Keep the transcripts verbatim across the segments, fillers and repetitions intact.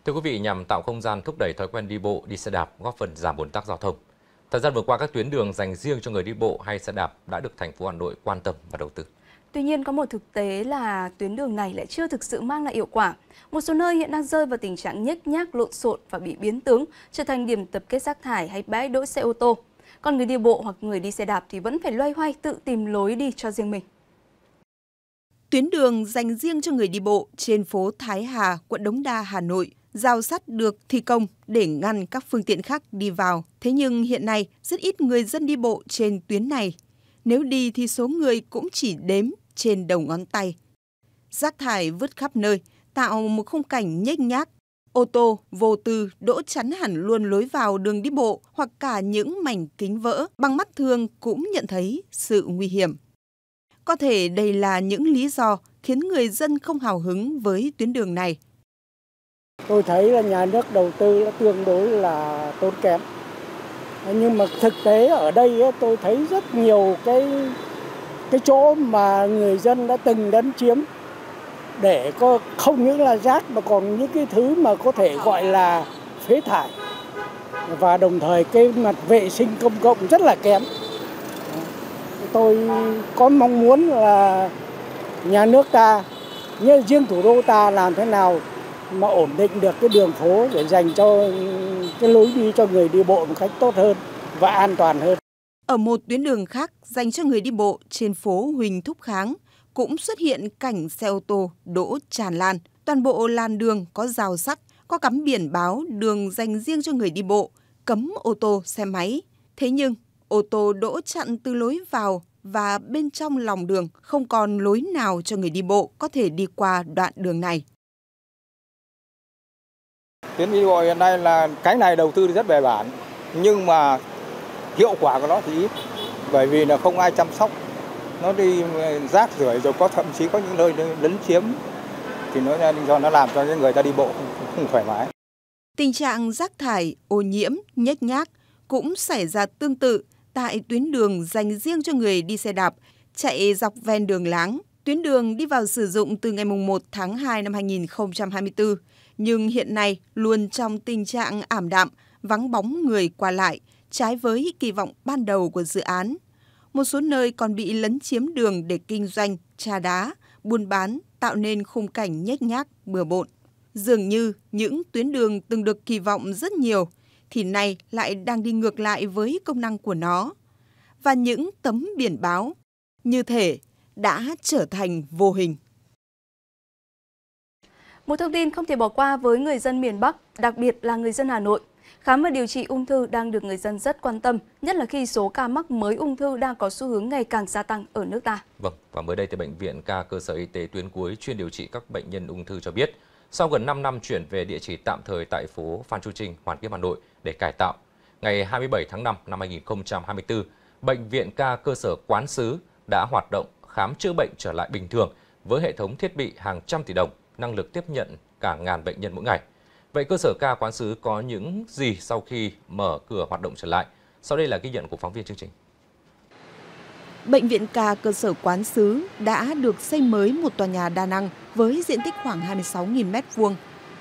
Thưa quý vị, nhằm tạo không gian thúc đẩy thói quen đi bộ, đi xe đạp, góp phần giảm ùn tắc giao thông. Thời gian vừa qua, các tuyến đường dành riêng cho người đi bộ hay xe đạp đã được thành phố Hà Nội quan tâm và đầu tư. Tuy nhiên, có một thực tế là tuyến đường này lại chưa thực sự mang lại hiệu quả. Một số nơi hiện đang rơi vào tình trạng nhếch nhác, lộn xộn và bị biến tướng, trở thành điểm tập kết rác thải hay bãi đỗ xe ô tô. Còn người đi bộ hoặc người đi xe đạp thì vẫn phải loay hoay tự tìm lối đi cho riêng mình. Tuyến đường dành riêng cho người đi bộ trên phố Thái Hà, quận Đống Đa, Hà Nội, rào sắt được thi công để ngăn các phương tiện khác đi vào. Thế nhưng hiện nay rất ít người dân đi bộ trên tuyến này. Nếu đi thì số người cũng chỉ đếm trên đầu ngón tay. Rác thải vứt khắp nơi, tạo một khung cảnh nhếch nhác. Ô tô vô tư đỗ chắn hẳn luôn lối vào đường đi bộ, hoặc cả những mảnh kính vỡ bằng mắt thường cũng nhận thấy sự nguy hiểm. Có thể đây là những lý do khiến người dân không hào hứng với tuyến đường này. Tôi thấy là nhà nước đầu tư tương đối là tốn kém. Nhưng mà thực tế ở đây tôi thấy rất nhiều cái cái chỗ mà người dân đã từng lấn chiếm để có không những là rác mà còn những cái thứ mà có thể gọi là phế thải, và đồng thời cái mặt vệ sinh công cộng rất là kém. Tôi có mong muốn là nhà nước ta, như riêng thủ đô ta làm thế nào mà ổn định được cái đường phố để dành cho cái lối đi cho người đi bộ một cách tốt hơn và an toàn hơn. Ở một tuyến đường khác dành cho người đi bộ trên phố Huỳnh Thúc Kháng cũng xuất hiện cảnh xe ô tô đỗ tràn lan. Toàn bộ làn đường có rào sắt, có cắm biển báo đường dành riêng cho người đi bộ, cấm ô tô, xe máy. Thế nhưng ô tô đỗ chặn từ lối vào và bên trong lòng đường, không còn lối nào cho người đi bộ có thể đi qua đoạn đường này. Tuyến đi bộ hiện nay là cái này đầu tư rất bài bản, nhưng mà hiệu quả của nó thì ít, bởi vì là không ai chăm sóc. Nó đi rác rưởi, rồi có thậm chí có những nơi lấn chiếm, thì nó do nó làm cho những người ta đi bộ không, không thoải mái. Tình trạng rác thải, ô nhiễm, nhếch nhác cũng xảy ra tương tự tại tuyến đường dành riêng cho người đi xe đạp chạy dọc ven đường láng. Tuyến đường đi vào sử dụng từ ngày mùng một tháng hai năm hai nghìn không trăm hai mươi tư, nhưng hiện nay luôn trong tình trạng ảm đạm, vắng bóng người qua lại, trái với kỳ vọng ban đầu của dự án. Một số nơi còn bị lấn chiếm đường để kinh doanh, trà đá, buôn bán, tạo nên khung cảnh nhếch nhác, bừa bộn. Dường như những tuyến đường từng được kỳ vọng rất nhiều, thì nay lại đang đi ngược lại với công năng của nó. Và những tấm biển báo như thể đã trở thành vô hình. Một thông tin không thể bỏ qua với người dân miền Bắc, đặc biệt là người dân Hà Nội. Khám và điều trị ung thư đang được người dân rất quan tâm, nhất là khi số ca mắc mới ung thư đang có xu hướng ngày càng gia tăng ở nước ta. Vâng, và mới đây thì Bệnh viện Ca Cơ sở Y tế tuyến cuối chuyên điều trị các bệnh nhân ung thư cho biết, sau gần năm năm chuyển về địa chỉ tạm thời tại phố Phan Chu Trinh, Hoàn Kiếm, Hà Nội để cải tạo, ngày hai mươi bảy tháng năm năm hai nghìn không trăm hai mươi tư, Bệnh viện Ca Cơ sở Quán Sứ đã hoạt động khám chữa bệnh trở lại bình thường với hệ thống thiết bị hàng trăm tỷ đồng, năng lực tiếp nhận cả ngàn bệnh nhân mỗi ngày. Vậy cơ sở Ca Quán Sứ có những gì sau khi mở cửa hoạt động trở lại? Sau đây là ghi nhận của phóng viên chương trình. Bệnh viện Ca Cơ sở Quán Sứ đã được xây mới một tòa nhà đa năng với diện tích khoảng hai mươi sáu nghìn mét vuông.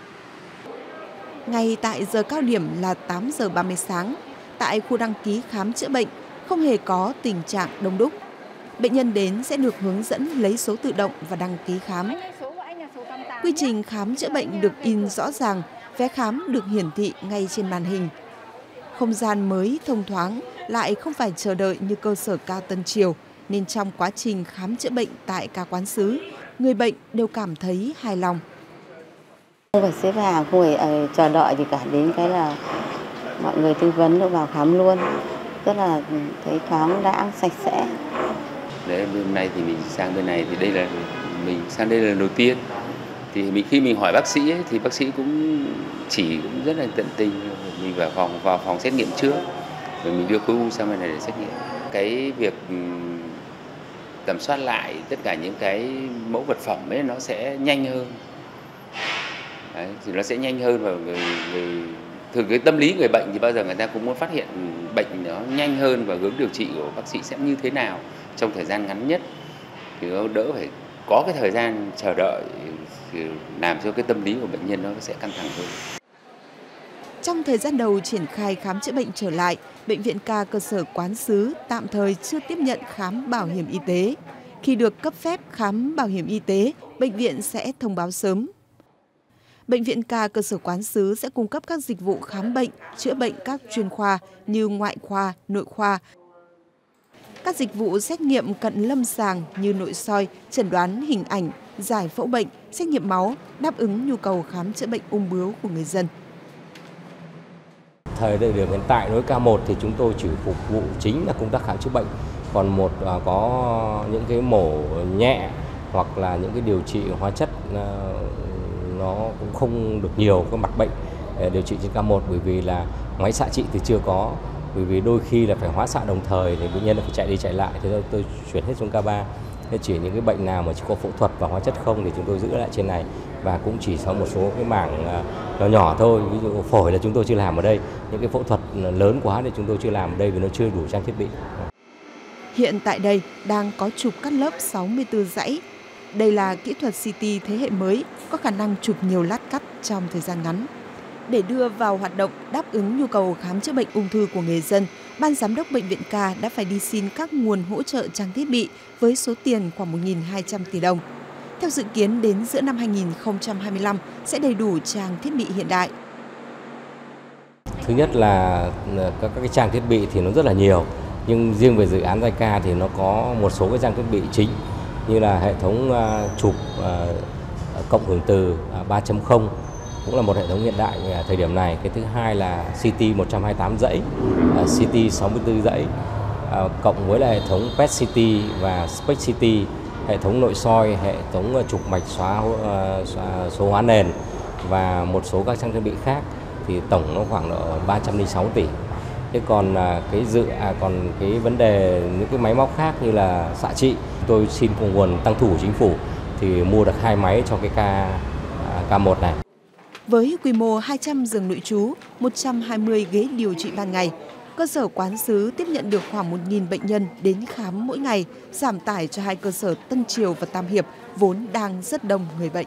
Ngay tại giờ cao điểm là tám giờ ba mươi sáng, tại khu đăng ký khám chữa bệnh không hề có tình trạng đông đúc. Bệnh nhân đến sẽ được hướng dẫn lấy số tự động và đăng ký khám. Quy trình khám chữa bệnh được in rõ ràng, vé khám được hiển thị ngay trên màn hình. Không gian mới thông thoáng, lại không phải chờ đợi như cơ sở Ca Tân Triều, nên trong quá trình khám chữa bệnh tại Ca Quán Sứ, người bệnh đều cảm thấy hài lòng. Không phải xếp hàng, không phải chờ đợi gì cả, đến cái là mọi người tư vấn được vào khám luôn, rất là thấy thoáng đãng, sạch sẽ. Đấy, hôm nay thì mình sang bên này thì đây là mình sang đây là lần đầu tiên. Thì mình khi mình hỏi bác sĩ ấy, thì bác sĩ cũng chỉ cũng rất là tận tình, mình vào phòng vào phòng xét nghiệm trước, rồi mình đưa khối u sang bên này để xét nghiệm. Cái việc tầm soát lại tất cả những cái mẫu vật phẩm ấy nó sẽ nhanh hơn. Đấy, thì nó sẽ nhanh hơn, và người, người thường cái tâm lý người bệnh thì bao giờ người ta cũng muốn phát hiện bệnh nó nhanh hơn, và hướng điều trị của bác sĩ sẽ như thế nào trong thời gian ngắn nhất, thì nó đỡ phải có cái thời gian chờ đợi làm cho cái tâm lý của bệnh nhân nó sẽ căng thẳng hơn. Trong thời gian đầu triển khai khám chữa bệnh trở lại, Bệnh viện Ca cơ sở Quán Sứ tạm thời chưa tiếp nhận khám bảo hiểm y tế. Khi được cấp phép khám bảo hiểm y tế, bệnh viện sẽ thông báo sớm. Bệnh viện Ca cơ sở Quán Sứ sẽ cung cấp các dịch vụ khám bệnh, chữa bệnh các chuyên khoa như ngoại khoa, nội khoa, các dịch vụ xét nghiệm cận lâm sàng như nội soi, chẩn đoán hình ảnh, giải phẫu bệnh, xét nghiệm máu, đáp ứng nhu cầu khám chữa bệnh ung bướu của người dân. Thời điểm hiện tại đối với ca một thì chúng tôi chỉ phục vụ chính là công tác khám chữa bệnh, còn một có những cái mổ nhẹ hoặc là những cái điều trị hóa chất nó cũng không được nhiều các mặt bệnh điều trị trên ca một, bởi vì là máy xạ trị thì chưa có, bởi vì đôi khi là phải hóa xạ đồng thời thì bệnh nhân phải chạy đi chạy lại, thế tôi, tôi chuyển hết xuống ca ba. Thế chỉ những cái bệnh nào mà chỉ có phẫu thuật và hóa chất không thì chúng tôi giữ lại trên này, và cũng chỉ có một số cái mảng nhỏ nhỏ thôi, ví dụ phổi là chúng tôi chưa làm ở đây, những cái phẫu thuật lớn quá thì chúng tôi chưa làm ở đây vì nó chưa đủ trang thiết bị. Hiện tại đây đang có chụp cắt lớp sáu mươi tư dãy. Đây là kỹ thuật xê tê thế hệ mới, có khả năng chụp nhiều lát cắt trong thời gian ngắn. Để đưa vào hoạt động đáp ứng nhu cầu khám chữa bệnh ung thư của người dân, Ban Giám đốc Bệnh viện Ca đã phải đi xin các nguồn hỗ trợ trang thiết bị với số tiền khoảng một nghìn hai trăm tỷ đồng. Theo dự kiến, đến giữa năm hai nghìn không trăm hai mươi lăm sẽ đầy đủ trang thiết bị hiện đại. Thứ nhất là các cái trang thiết bị thì nó rất là nhiều, nhưng riêng về dự án giai ca thì nó có một số cái trang thiết bị chính như là hệ thống chụp cộng hưởng từ ba chấm không, cũng là một hệ thống hiện đại thời điểm này. Cái thứ hai là xê tê một trăm hai mươi tám dãy, xê tê sáu mươi tư dãy, cộng với là hệ thống pê e tê xê tê và SPECT xê tê, hệ thống nội soi, hệ thống chụp mạch xóa số hóa nền và một số các trang thiết bị khác, thì tổng nó khoảng độ ba trăm lẻ sáu tỷ. Thế còn cái dự à, còn cái vấn đề những cái máy móc khác như là xạ trị, tôi xin nguồn tăng thủ của chính phủ thì mua được hai máy cho cái ca ca một này. Với quy mô hai trăm giường nội trú, một trăm hai mươi ghế điều trị ban ngày, cơ sở Quán Sứ tiếp nhận được khoảng một nghìn bệnh nhân đến khám mỗi ngày, giảm tải cho hai cơ sở Tân Triều và Tam Hiệp vốn đang rất đông người bệnh.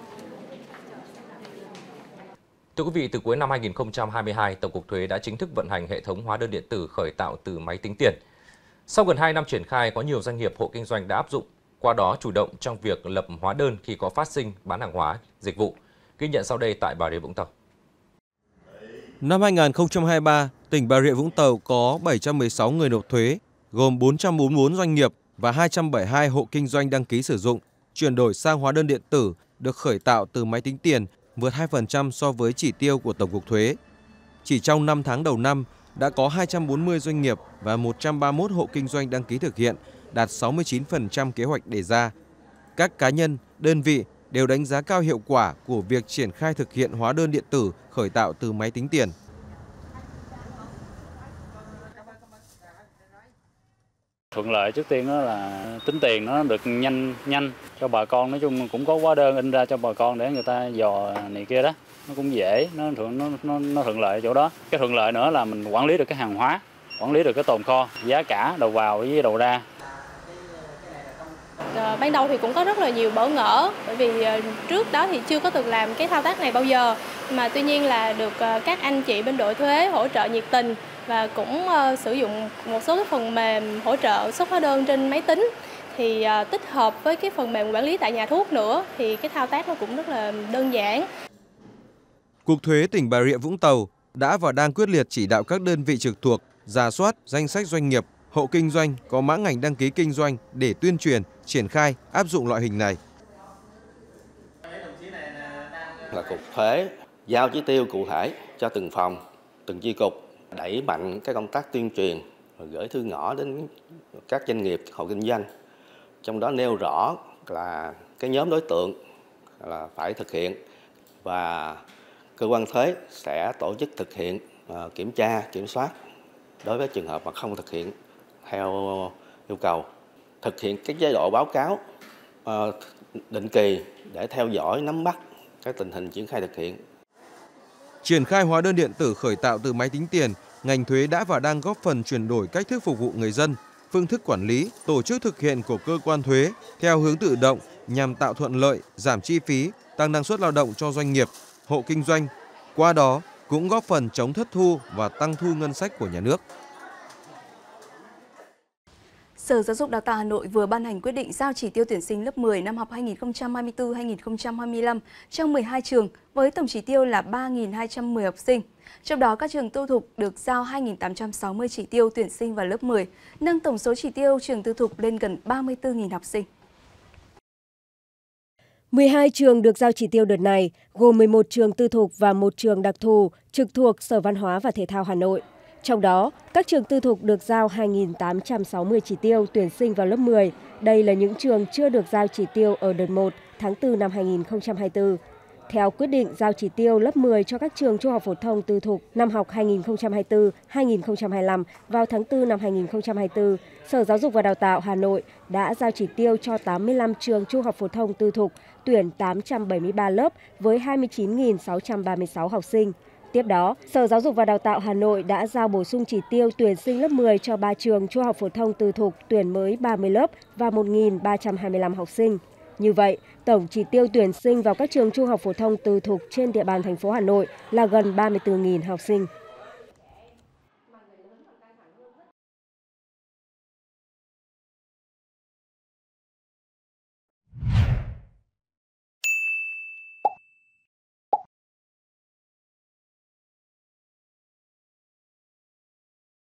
Thưa quý vị, từ cuối năm hai nghìn không trăm hai mươi hai, Tổng cục Thuế đã chính thức vận hành hệ thống hóa đơn điện tử khởi tạo từ máy tính tiền. Sau gần hai năm triển khai, có nhiều doanh nghiệp hộ kinh doanh đã áp dụng, qua đó chủ động trong việc lập hóa đơn khi có phát sinh bán hàng hóa, dịch vụ. Ghi nhận sau đây tại Bà Rịa Vũng Tàu. Năm hai nghìn không trăm hai mươi ba, tỉnh Bà Rịa Vũng Tàu có bảy trăm mười sáu người nộp thuế, gồm bốn trăm bốn mươi tư doanh nghiệp và hai trăm bảy mươi hai hộ kinh doanh đăng ký sử dụng, chuyển đổi sang hóa đơn điện tử được khởi tạo từ máy tính tiền, vượt hai phần trăm so với chỉ tiêu của Tổng cục Thuế. Chỉ trong năm tháng đầu năm, đã có hai trăm bốn mươi doanh nghiệp và một trăm ba mươi mốt hộ kinh doanh đăng ký thực hiện, đạt sáu mươi chín phần trăm kế hoạch đề ra. Các cá nhân, đơn vị đều đánh giá cao hiệu quả của việc triển khai thực hiện hóa đơn điện tử khởi tạo từ máy tính tiền. Thuận lợi trước tiên đó là tính tiền nó được nhanh nhanh cho bà con, nói chung cũng có hóa đơn in ra cho bà con để người ta dò này kia đó, nó cũng dễ, nó thuận nó, nó nó thuận lợi ở chỗ đó. Cái thuận lợi nữa là mình quản lý được cái hàng hóa, quản lý được cái tồn kho, giá cả đầu vào với đầu ra. Ban đầu thì cũng có rất là nhiều bỡ ngỡ, bởi vì trước đó thì chưa có từng làm cái thao tác này bao giờ, mà tuy nhiên là được các anh chị bên đội thuế hỗ trợ nhiệt tình và cũng uh, sử dụng một số cái phần mềm hỗ trợ xuất hóa đơn trên máy tính, thì uh, tích hợp với cái phần mềm quản lý tại nhà thuốc nữa thì cái thao tác nó cũng rất là đơn giản. Cục Thuế tỉnh Bà Rịa Vũng Tàu đã và đang quyết liệt chỉ đạo các đơn vị trực thuộc rà soát danh sách doanh nghiệp, hộ kinh doanh có mã ngành đăng ký kinh doanh để tuyên truyền, triển khai, áp dụng loại hình này. Là Cục Thuế giao chỉ tiêu cụ thể cho từng phòng, từng chi cục, đẩy mạnh cái công tác tuyên truyền, gửi thư ngõ đến các doanh nghiệp, hộ kinh doanh. Trong đó nêu rõ là cái nhóm đối tượng là phải thực hiện, và cơ quan thuế sẽ tổ chức thực hiện kiểm tra, kiểm soát đối với trường hợp mà không thực hiện theo yêu cầu. Thực hiện các chế độ báo cáo định kỳ để theo dõi, nắm bắt cái tình hình triển khai thực hiện. Triển khai hóa đơn điện tử khởi tạo từ máy tính tiền, ngành thuế đã và đang góp phần chuyển đổi cách thức phục vụ người dân, phương thức quản lý, tổ chức thực hiện của cơ quan thuế theo hướng tự động nhằm tạo thuận lợi, giảm chi phí, tăng năng suất lao động cho doanh nghiệp, hộ kinh doanh. Qua đó cũng góp phần chống thất thu và tăng thu ngân sách của nhà nước. Sở Giáo dục Đào tạo Hà Nội vừa ban hành quyết định giao chỉ tiêu tuyển sinh lớp mười năm học hai nghìn không trăm hai mươi tư hai nghìn không trăm hai mươi lăm trong mười hai trường với tổng chỉ tiêu là ba nghìn hai trăm mười học sinh. Trong đó, các trường tư thục được giao hai nghìn tám trăm sáu mươi chỉ tiêu tuyển sinh vào lớp mười, nâng tổng số chỉ tiêu trường tư thục lên gần ba mươi tư nghìn học sinh. mười hai trường được giao chỉ tiêu đợt này, gồm mười một trường tư thục và một trường đặc thù trực thuộc Sở Văn hóa và Thể thao Hà Nội. Trong đó, các trường tư thục được giao hai nghìn tám trăm sáu mươi chỉ tiêu tuyển sinh vào lớp mười. Đây là những trường chưa được giao chỉ tiêu ở đợt một tháng tư năm hai nghìn không trăm hai mươi tư. Theo quyết định giao chỉ tiêu lớp mười cho các trường trung học phổ thông tư thục năm học hai nghìn không trăm hai mươi tư hai nghìn không trăm hai mươi lăm vào tháng tư năm hai nghìn không trăm hai mươi tư, Sở Giáo dục và Đào tạo Hà Nội đã giao chỉ tiêu cho tám mươi lăm trường trung học phổ thông tư thục tuyển tám trăm bảy mươi ba lớp với hai mươi chín nghìn sáu trăm ba mươi sáu học sinh. Tiếp đó, Sở Giáo dục và Đào tạo Hà Nội đã giao bổ sung chỉ tiêu tuyển sinh lớp mười cho ba trường trung học phổ thông tư thục tuyển mới ba mươi lớp và một nghìn ba trăm hai mươi lăm học sinh. Như vậy, tổng chỉ tiêu tuyển sinh vào các trường trung học phổ thông tư thục trên địa bàn thành phố Hà Nội là gần ba mươi tư nghìn học sinh.